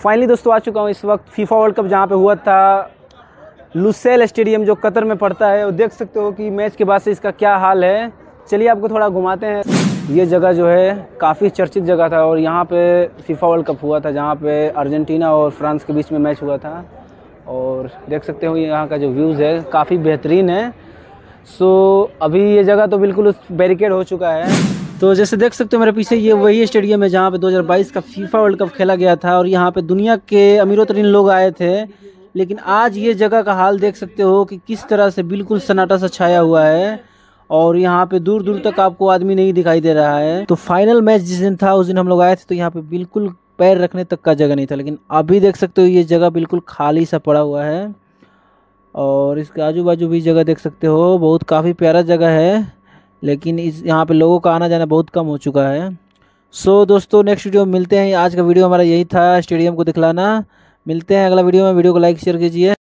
Finally दोस्तों आ चुका हूँ इस वक्त फीफा वर्ल्ड कप जहाँ पे हुआ था लुसेल स्टेडियम जो कतर में पड़ता है। और देख सकते हो कि मैच के बाद से इसका क्या हाल है। चलिए आपको थोड़ा घुमाते हैं। ये जगह जो है काफ़ी चर्चित जगह था और यहाँ पे फीफा वर्ल्ड कप हुआ था जहाँ पे अर्जेंटीना और फ्रांस के बीच में मैच हुआ था। और देख सकते हो यहाँ का जो व्यूज़ है काफ़ी बेहतरीन है। अभी ये जगह तो बिल्कुल बैरिकेड हो चुका है। तो जैसे देख सकते हो मेरे पीछे ये वही स्टेडियम है जहाँ पे 2022 का फीफा वर्ल्ड कप खेला गया था और यहाँ पे दुनिया के अमीरों तरीन लोग आए थे। लेकिन आज ये जगह का हाल देख सकते हो कि किस तरह से बिल्कुल सन्नाटा सा छाया हुआ है और यहाँ पे दूर दूर तक आपको आदमी नहीं दिखाई दे रहा है। तो फाइनल मैच जिस दिन था उस दिन हम लोग आए थे तो यहाँ पे बिल्कुल पैर रखने तक का जगह नहीं था। लेकिन अभी देख सकते हो ये जगह बिल्कुल खाली सा पड़ा हुआ है और इसके आजू बाजू भी जगह देख सकते हो। बहुत काफ़ी प्यारा जगह है लेकिन इस यहाँ पे लोगों का आना जाना बहुत कम हो चुका है। दोस्तों नेक्स्ट वीडियो में मिलते हैं। आज का वीडियो हमारा यही था, स्टेडियम को दिखलाना। मिलते हैं अगला वीडियो में। वीडियो को लाइक शेयर कीजिए।